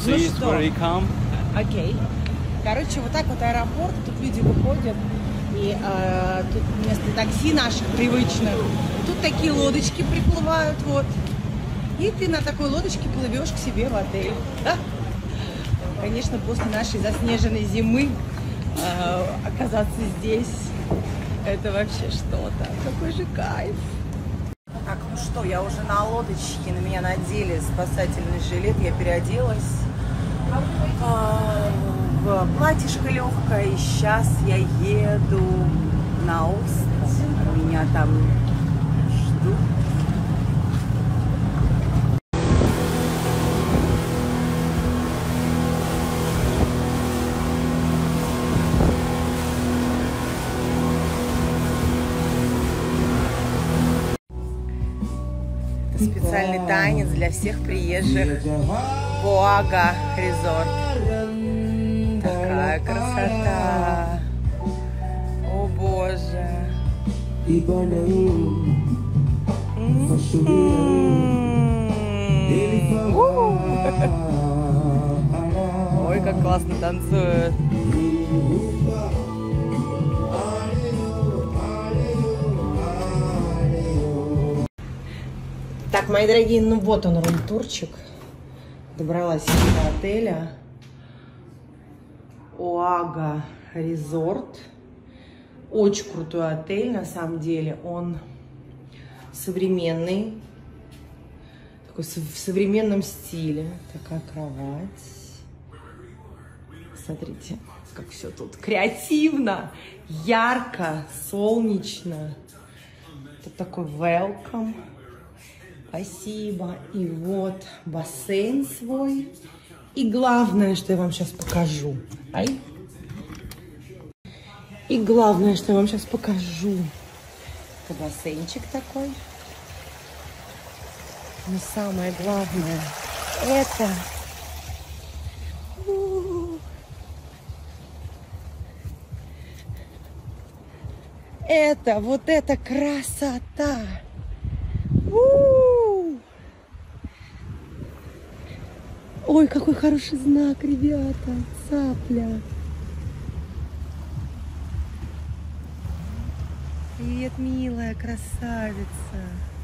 see it's where you come. Окей. Короче, вот так вот аэропорт, тут люди выходят, и тут вместо такси наших привычных, тут такие лодочки приплывают, вот. И ты на такой лодочке плывешь к себе в отель. Да? Конечно, после нашей заснеженной зимы оказаться здесь, это вообще что-то. Какой же кайф. Так, ну что, я уже на лодочке, на меня надели спасательный жилет, я переоделась в платьишко легкое, и сейчас я еду на остров, меня там ждут. Специальный танец для всех приезжих. Оага Резорт. Такая красота. О боже. Ой, как классно танцует. Так, мои дорогие, ну вот он, рум-турчик. Добралась до отеля. Оага Резорт. Очень крутой отель, на самом деле. Он современный. Такой в современном стиле. Такая кровать. Смотрите, как все тут креативно, ярко, солнечно. Тут такой welcome. Спасибо. И вот бассейн свой. И главное, что я вам сейчас покажу. Ай. И главное, что я вам сейчас покажу. Это бассейнчик такой. Но самое главное, это... Это вот эта красота. Ой, какой хороший знак, ребята. Цапля. Привет, милая красавица.